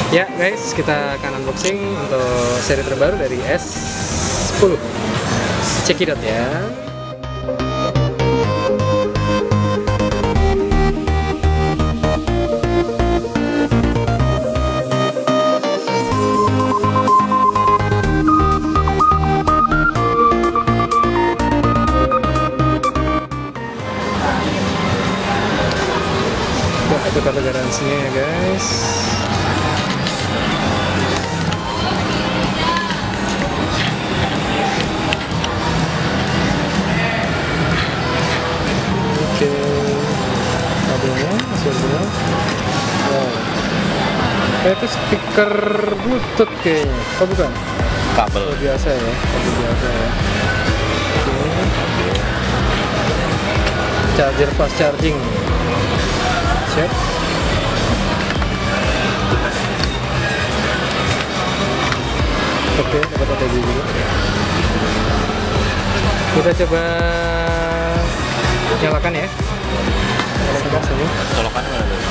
Ya guys, kita akan unboxing untuk seri terbaru dari S10. Cekidot ya. Itu kartu garansinya ya guys. Oke, kabelnya masih ada. Wow, kayak itu speaker bluetooth kayaknya. Oh bukan? Kabel Biasa ya, kabel biasa ya. Oke. Charger fast charging. Siap. Oke, dapat ATG juga. Kita coba nyalakan ya. Coba sini. colokan mana tuh?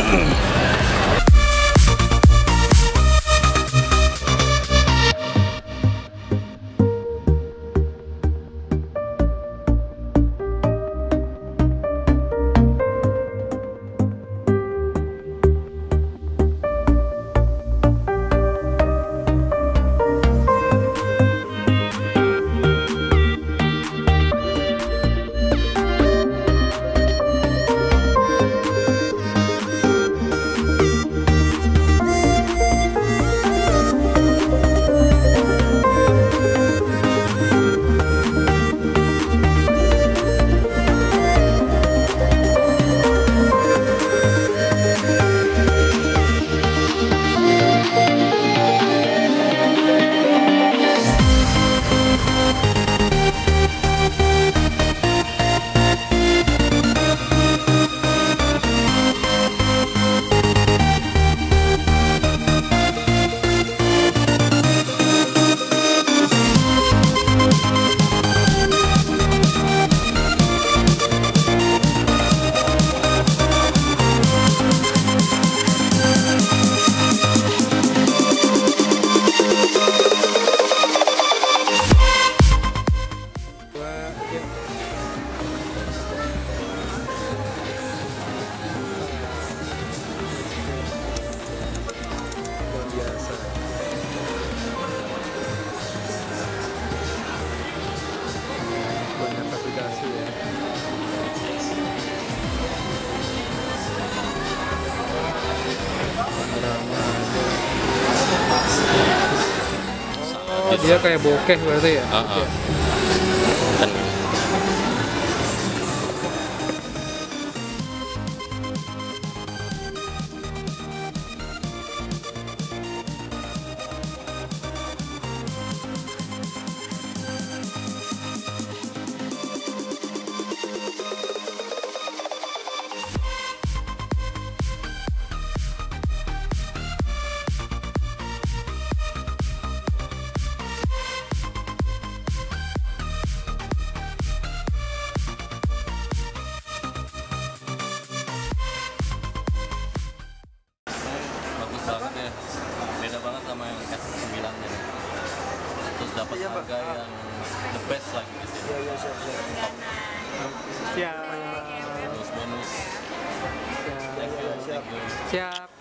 Banyak aplikasi ya. Oh, dia kayak bokeh berarti ya? Kan banget ya, beda banget sama yang S9 nya. Terus dapat harga yang the best lagi di sini. Siap. Bonus. Siap. Thank you. Siap.